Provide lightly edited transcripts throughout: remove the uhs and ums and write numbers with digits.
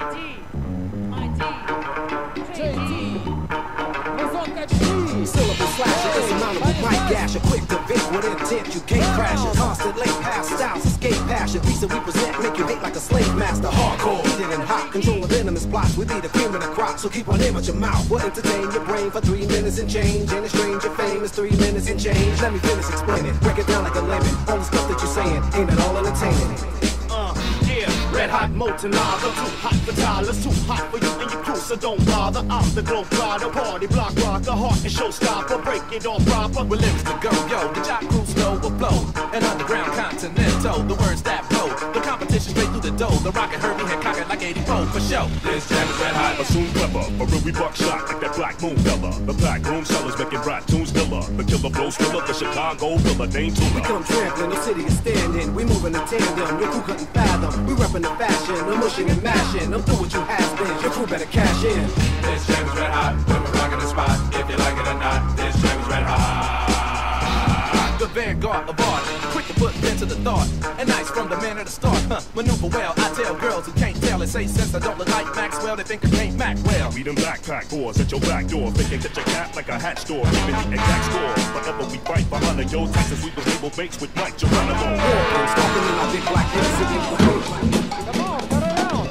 Syllable slasher, insurmountable mic gasher, quick to vent with intent, you can't crash it. Constant late past styles, escape passion. Piece that we present, make you hate like a slave master. Hardcore, heated and hot, control of venomous plots. We be the cream of the crop, so keep on aim at your mouth. We'll entertain your brain for 3 minutes and change. Ain't a stranger fame is 3 minutes and change. Let me finish explaining, break it down like a lemon. All the stuff that you're saying, ain't it all entertaining? Red hot molten lava, too hot for toddlers, too hot for you and your crew, so don't bother. I'm the globe trotter, party block rocker, heart and showstopper, break it all proper. With lyrics to go, yo, the jock crew slow will blow. An underground continental, the words that blow. The competition straight through the dough, the rocket Herbie Hancock it like 84 for show. This jam is red hot, assume clever, a real we buckshot like that black moon fella. The black room sellers making rap tunes killer, the killer blow thriller, the Chicago villa, name tuna. We come trampling, the city is standing, we moving in tandem, your crew couldn't fathom. We reppin' the fashion, the mushing and mashing. I'm through what you has been. Your crew better cash in. This jam is red hot. When we're rocking the spot, if you like it or not, this jam is red hot. The vanguard of art, quick to put into the thought, and nice from the man at the start. Maneuver well. I tell girls who can't tell and say since I don't look like Maxwell, they think I can't Mac well. We them backpack boys at your back door, thinking catch a cat like a hat store, keeping the exact score. Whenever we fight for honor, yo, Texas, we was able mates with Mike Geronimo. Stalking in our big black city. Come on, cut it out.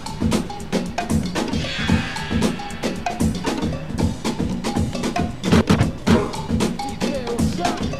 DJ O'Shea.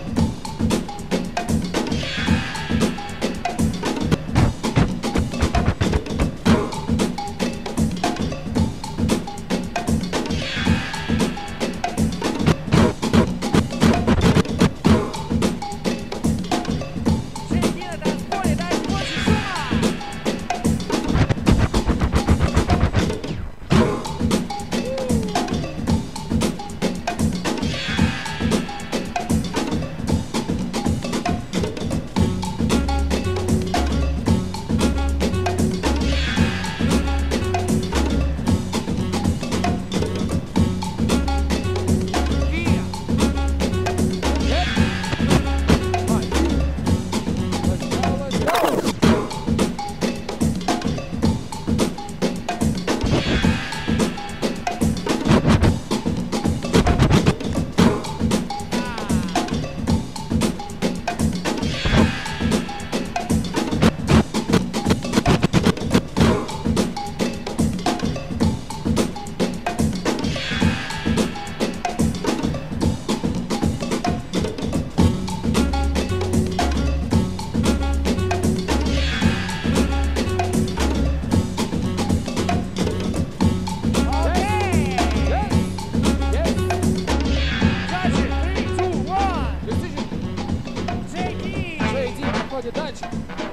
Qualidade.